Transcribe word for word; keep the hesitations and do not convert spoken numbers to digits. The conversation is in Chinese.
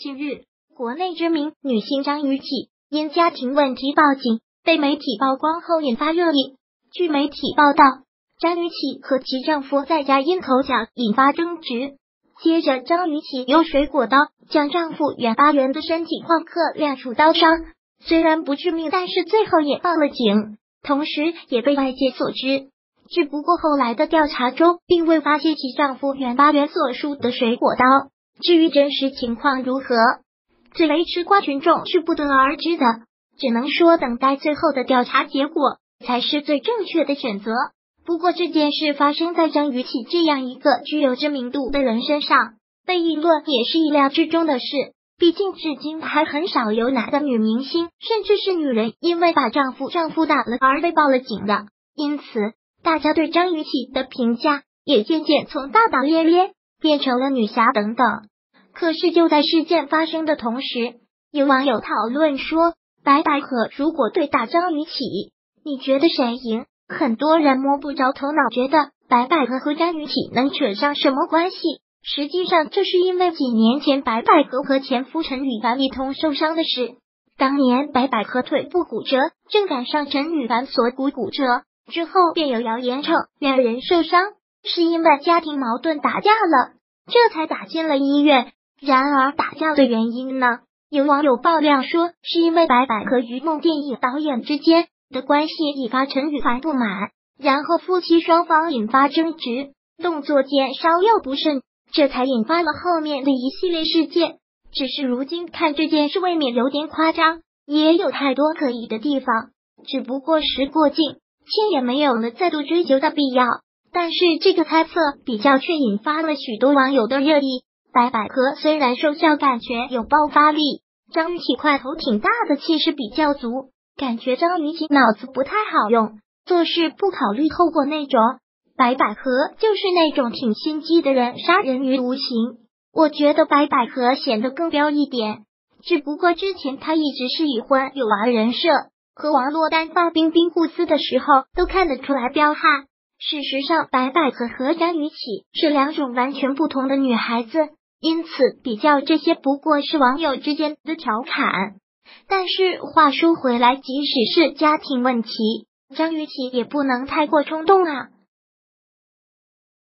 近日，国内知名女星张雨绮因家庭问题报警，被媒体曝光后引发热议。据媒体报道，张雨绮和其丈夫在家因口角引发争执，接着张雨绮用水果刀将丈夫袁巴元的身体划刻两处刀伤，虽然不致命，但是最后也报了警，同时也被外界所知。只不过后来的调查中，并未发现其丈夫袁巴元所述的水果刀。至于真实情况如何，最为吃瓜群众是不得而知的，只能说等待最后的调查结果才是最正确的选择。不过这件事发生在张雨绮这样一个具有知名度的人身上，被议论也是意料之中的事。毕竟至今还很少有哪个女明星，甚至是女人，因为把丈夫丈夫打了而被报了警的。因此，大家对张雨绮的评价也渐渐从大大咧咧变成了女侠等等。可是就在事件发生的同时，有网友讨论说，白百合如果对打张雨绮，你觉得谁赢？很多人摸不着头脑，觉得白百合和张雨绮能扯上什么关系？实际上，这是因为几年前白百合和前夫陈羽凡一同受伤的事。当年白百合腿部骨折，正赶上陈羽凡锁骨骨折，之后便有谣言称两人受伤是因为家庭矛盾打架了，这才打进了医院。然而打架的原因呢？有网友爆料说，是因为白百合与梦电影导演之间的关系引发陈羽凡不满，然后夫妻双方引发争执，动作间稍有不慎，这才引发了后面的一系列事件。只是如今看这件事未免有点夸张，也有太多可疑的地方。只不过时过境迁，也没有了再度追究的必要。但是这个猜测比较却引发了许多网友的热议。白百合虽然受效感觉有爆发力，张雨绮块头挺大的，气势比较足，感觉张雨绮脑子不太好用，做事不考虑后果那种。白百合就是那种挺心机的人，杀人于无形。我觉得白百合显得更彪一点，只不过之前她一直是已婚有娃人设，和王珞丹发冰冰互撕的时候都看得出来彪悍。事实上，白百合和张雨绮是两种完全不同的女孩子，因此比较这些不过是网友之间的调侃。但是话说回来，即使是家庭问题，张雨绮也不能太过冲动啊。